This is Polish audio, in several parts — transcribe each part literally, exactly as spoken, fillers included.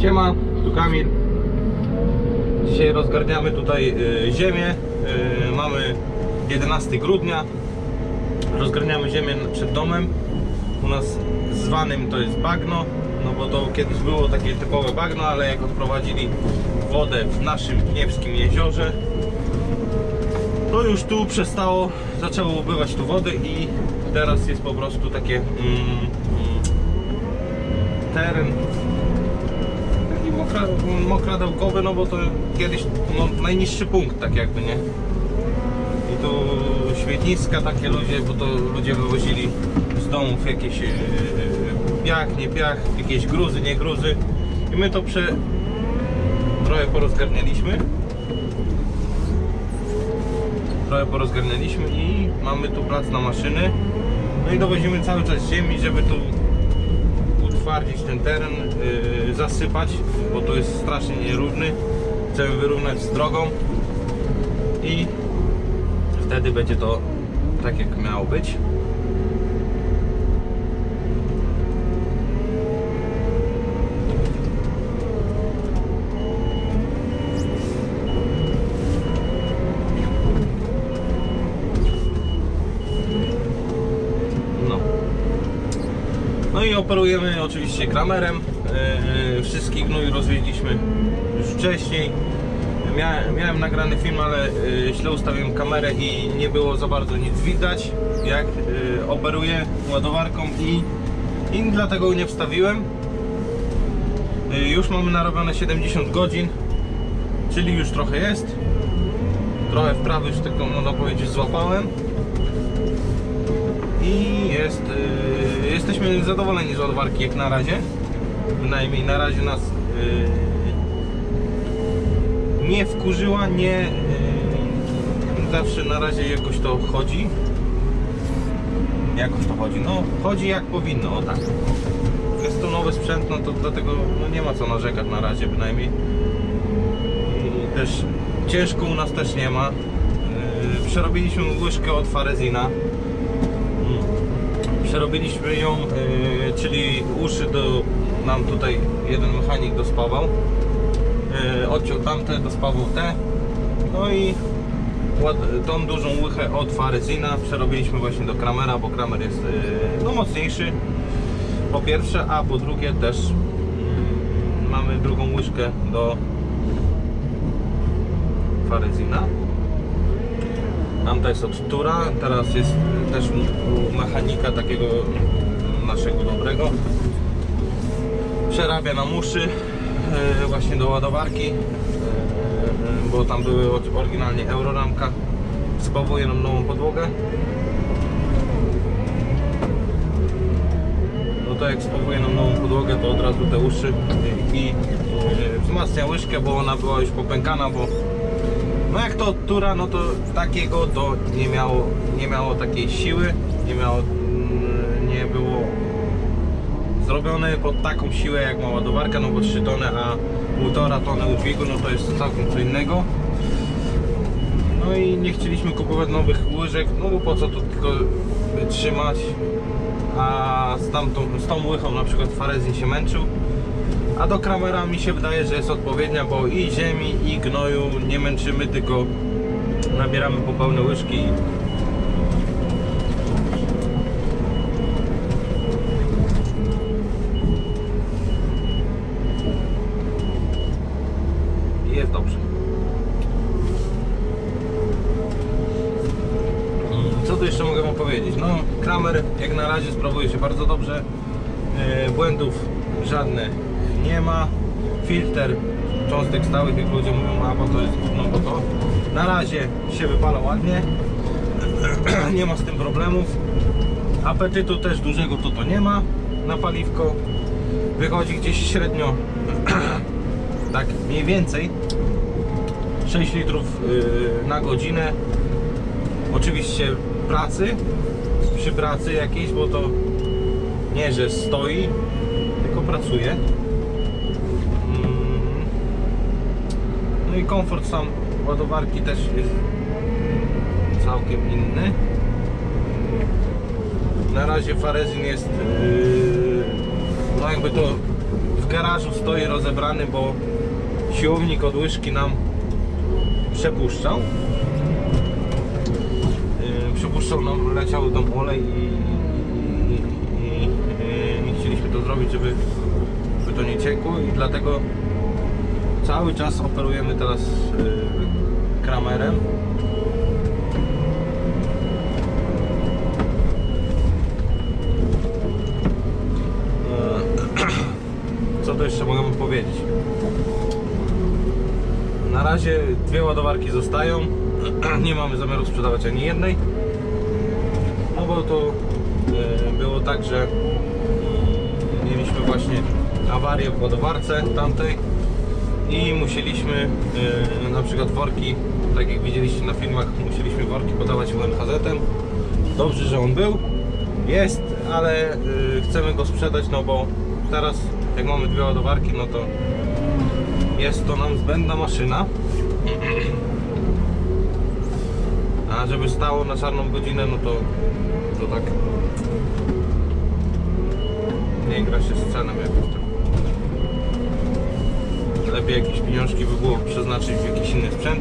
Siema, tu Kamil. Dzisiaj rozgarniamy tutaj y, ziemię. y, Mamy jedenastego grudnia. Rozgarniamy ziemię przed domem. U nas zwanym to jest bagno, no bo to kiedyś było takie typowe bagno, ale jak odprowadzili wodę w naszym Gniewskim jeziorze, to już tu przestało, zaczęło ubywać tu wody i teraz jest po prostu takie mm, teren taki mokra, mokradełkowy, no bo to kiedyś no, najniższy punkt, tak jakby, nie? I tu śmietniska takie ludzie, bo to ludzie wywozili z domów jakieś yy, piach, nie piach, jakieś gruzy, nie gruzy i my to prze... trochę porozgarnialiśmy trochę porozgarnialiśmy i mamy tu plac na maszyny, no i dowozimy cały czas ziemi, żeby tu utwardzić ten teren, yy, zasypać, bo to jest strasznie nierówny, chcemy wyrównać z drogą i wtedy będzie to tak, jak miało być. No. No i operujemy oczywiście kramerem. Yy, wszystkich gnój rozwieźliśmy już wcześniej. Miałem, miałem nagrany film, ale y, źle ustawiłem kamerę i nie było za bardzo nic widać, jak y, operuję ładowarką i, i dlatego nie wstawiłem. Y, już mamy narobione siedemdziesiąt godzin, czyli już trochę jest. Trochę wprawy już tylko, można powiedzieć, złapałem. I jest, y, jesteśmy zadowoleni z ładowarki jak na razie. Bynajmniej na razie nas y, nie wkurzyła, nie yy, zawsze na razie jakoś to chodzi. Jakoś to chodzi, no chodzi jak powinno, o tak. Jest to nowy sprzęt, no to dlatego no, nie ma co narzekać na razie bynajmniej. I też ciężko u nas też nie ma. Yy, przerobiliśmy łyżkę od Farezina. Yy, przerobiliśmy ją, yy, czyli uszy do nam tutaj jeden mechanik dospawał. Odciął tamte, dospawał te, no i tą dużą łychę od Farezina przerobiliśmy właśnie do kramera, bo kramer jest no, mocniejszy, po pierwsze, a po drugie też mm, mamy drugą łyżkę do Farezina. Tamta jest od Tura, teraz jest też u mechanika takiego naszego dobrego, przerabia nam uszy właśnie do ładowarki, bo tam były oryginalnie euroramka. Spawuje nam nową podłogę. No to jak spawuje nam nową podłogę, to od razu te uszy i wzmacnia łyżkę, bo ona była już popękana, bo no jak to od Tura, no to takiego to nie miało, nie miało takiej siły, nie miało, nie było zrobione pod taką siłę jak ma ładowarka, no bo trzy tony, a półtora tony udźwigu, no to jest całkiem co innego. No i nie chcieliśmy kupować nowych łyżek, no bo po co to tylko trzymać, a z, tamtą, z tą łychą na przykład Farezin się męczył, a do kramera mi się wydaje, że jest odpowiednia, bo i ziemi, i gnoju nie męczymy, tylko nabieramy po pełne łyżki. Jest dobrze. Co tu jeszcze mogę wam powiedzieć? No, kramer jak na razie sprawuje się bardzo dobrze. Błędów żadnych nie ma. Filtr cząstek stałych, jak ludzie mówią, a bo to jest gówno, bo to na razie się wypala ładnie. Nie ma z tym problemów. Apetytu też dużego to to nie ma na paliwko. Wychodzi gdzieś średnio tak mniej więcej sześć litrów yy, na godzinę. Oczywiście pracy, przy pracy jakiejś, bo to nie, że stoi, tylko pracuje. Mm. No i komfort sam ładowarki też jest całkiem inny. Na razie Farezin jest yy, no jakby to w garażu stoi rozebrany, bo siłownik od łyżki nam przepuszczał. Yy, przepuszczał nam, leciał tam olej i, i, i, i, i chcieliśmy to zrobić, żeby, żeby to nie ciekło, i dlatego cały czas operujemy teraz yy, Kramerem. Co to jeszcze możemy powiedzieć? Na razie dwie ładowarki zostają. Nie mamy zamiaru sprzedawać ani jednej. No bo to e, było tak, że mieliśmy właśnie awarię w ładowarce tamtej i musieliśmy e, na przykład worki, tak jak widzieliście na filmach, musieliśmy worki podawać U N H Z-em. Dobrze, że on był, jest, ale e, chcemy go sprzedać, no bo teraz jak mamy dwie ładowarki, no to jest to nam zbędna maszyna. A żeby stało na czarną godzinę, no to, to tak nie gra się z ceną jakoś tak. Lepiej jakieś pieniążki by było przeznaczyć w jakiś inny sprzęt.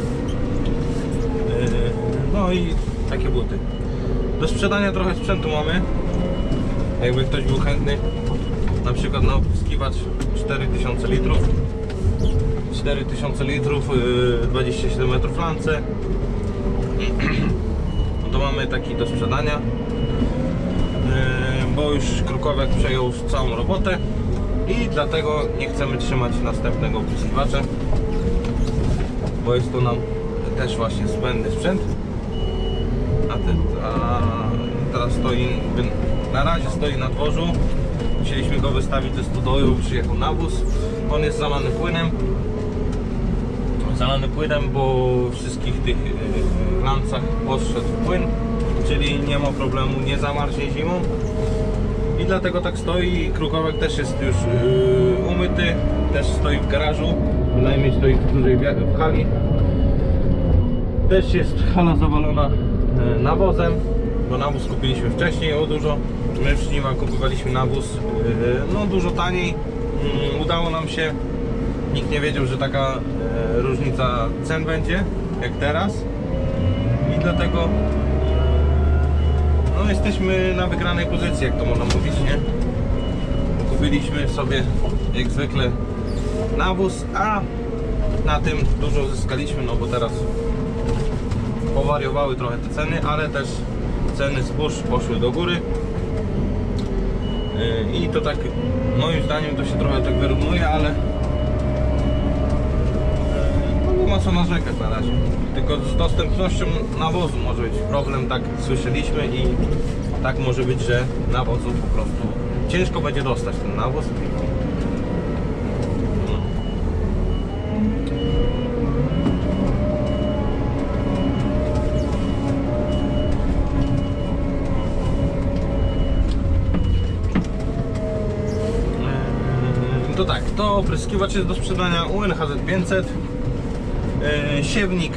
No i takie buty. Do sprzedania trochę sprzętu mamy. Jakby ktoś był chętny, na przykład na opryskiwacz cztery tysiące litrów, cztery tysiące litrów, dwadzieścia siedem metrów lance, no to mamy taki do sprzedania, bo już Krukowiak przejął już całą robotę i dlatego nie chcemy trzymać następnego opryskiwacza, bo jest to nam też właśnie zbędny sprzęt. A, te, a teraz stoi, na razie stoi na dworzu. Musieliśmy go wystawić ze stodoły, bo przyjechał nawóz. On jest zalany płynem. Zalany płynem, bo w wszystkich tych yy, lancach poszedł płyn, czyli nie ma problemu, nie zamarznie zimą. I dlatego tak stoi. Krukowiak też jest już yy, umyty, też stoi w garażu. Bynajmniej stoi w dużej w hali. Też jest hala zawalona yy, nawozem, bo nawóz kupiliśmy wcześniej o dużo. My w Żniwa kupowaliśmy nawóz yy, no dużo taniej. Yy, udało nam się. Nikt nie wiedział, że taka yy, różnica cen będzie jak teraz. I dlatego no jesteśmy na wygranej pozycji, jak to można mówić, nie? Kupiliśmy sobie jak zwykle nawóz, a na tym dużo zyskaliśmy, no bo teraz powariowały trochę te ceny, ale też ceny zbóż poszły do góry. I to tak, moim zdaniem, to się trochę tak wyrównuje, ale no nie ma co narzekać na razie. Tylko z dostępnością nawozu może być problem, tak słyszeliśmy, i tak może być, że nawozu po prostu ciężko będzie dostać ten nawóz. To tak, to opryskiwacz jest do sprzedania, U N H Z pięćset, yy, siewnik,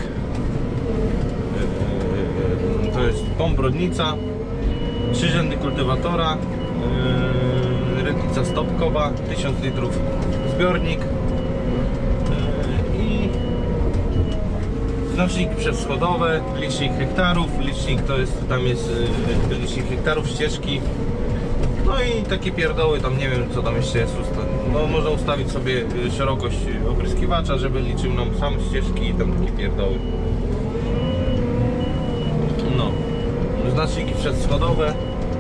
yy, to jest pombrodnica, trzy rzędy kultywatora, yy, rętnica stopkowa, tysiąc litrów zbiornik yy, i znacznik przewschodowe, licznik hektarów, licznik to jest, tam jest yy, licznik hektarów, ścieżki. No i takie pierdoły, tam nie wiem co tam jeszcze jest. No, można ustawić sobie szerokość opryskiwacza, żeby liczył nam sam ścieżki i tam takie pierdoły. No, znaczniki przedschodowe.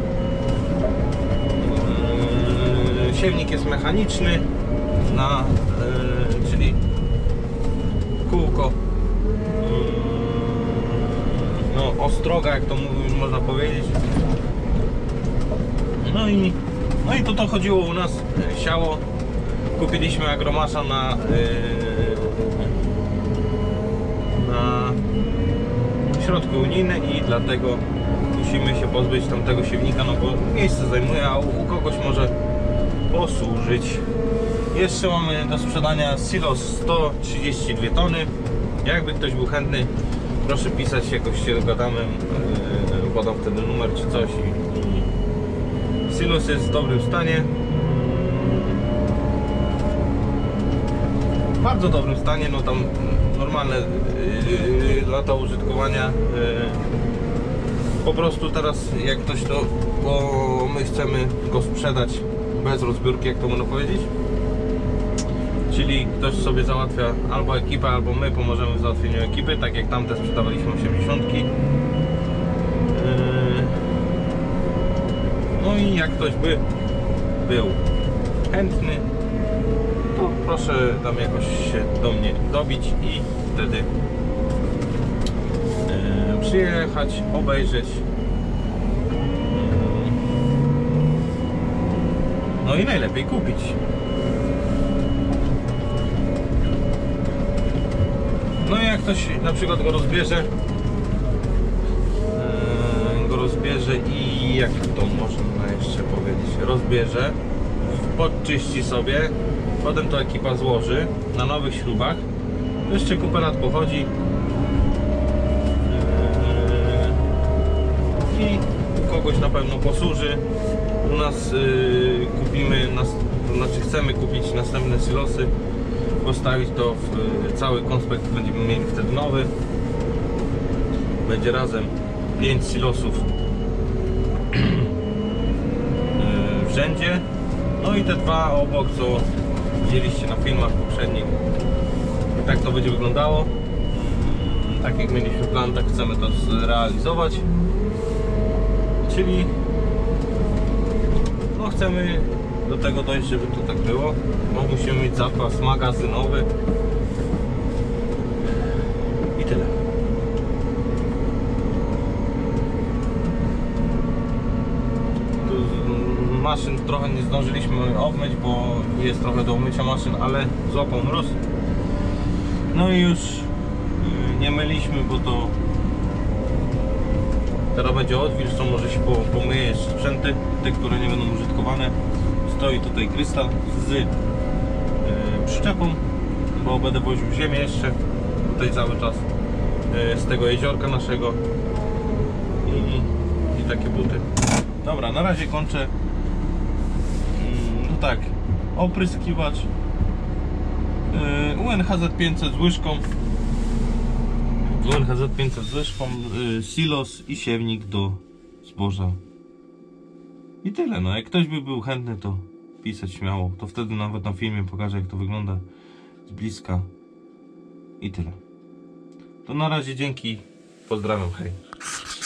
Yy, siewnik jest mechaniczny, na, yy, czyli kółko, yy, no ostroga, jak to mówi, można powiedzieć. No i, no i to to chodziło u nas, siało. Kupiliśmy Agromasza na, yy, na środki unijne i dlatego musimy się pozbyć tamtego siewnika, no bo miejsce zajmuje, a u, u kogoś może posłużyć. Jeszcze mamy do sprzedania silos sto trzydzieści dwie tony. Jakby ktoś był chętny, proszę pisać, jakoś się dogadamy, yy, podam wtedy numer czy coś. I, i silos jest w dobrym stanie. w bardzo dobrym stanie, no tam normalne yy, lata użytkowania. Yy, po prostu teraz jak ktoś to, bo my chcemy go sprzedać bez rozbiórki, jak to można powiedzieć. Czyli ktoś sobie załatwia albo ekipę, albo my pomożemy w załatwieniu ekipy, tak jak tamte sprzedawaliśmy osiemdziesiątki. Yy, no i jak ktoś by był chętny, to proszę tam jakoś się do mnie dobić i wtedy yy, przyjechać, obejrzeć. Yy, no i najlepiej kupić. No i jak ktoś na przykład go rozbierze, yy, go rozbierze i jak to można jeszcze powiedzieć, rozbierze, podczyści sobie, potem to ekipa złoży na nowych śrubach, jeszcze kupę lat pochodzi yy, i u kogoś na pewno posłuży. U nas yy, kupimy, nas, to znaczy chcemy kupić następne silosy, postawić to w yy, cały konspekt, będziemy mieli wtedy nowy. Będzie razem pięć silosów yy, w rzędzie. No i te dwa obok, co widzieliście na filmach poprzednich. I tak to będzie wyglądało. Tak jak mieliśmy plan, tak chcemy to zrealizować. Czyli no chcemy do tego dojść, żeby to tak było. No musimy mieć zapas magazynowy. I tyle. Maszyn trochę nie zdążyliśmy obmyć, bo jest trochę do umycia maszyn, ale złapał mróz. No i już nie myliśmy, bo to teraz będzie odwilż, może się pomyje jeszcze sprzęty, te, które nie będą użytkowane. Stoi tutaj krystal z yy, przyczepą, bo będę woził ziemię jeszcze tutaj cały czas yy, z tego jeziorka naszego i, i takie buty. Dobra, na razie kończę. No tak, opryskiwacz yy, U N H Z pięćset z łyżką, U N H Z pięćset z łyżką, yy, silos i siewnik do zboża. I tyle. No jak ktoś by był chętny, to pisać śmiało, to wtedy nawet na filmie pokażę, jak to wygląda z bliska. I tyle. To na razie, dzięki, pozdrawiam, hej.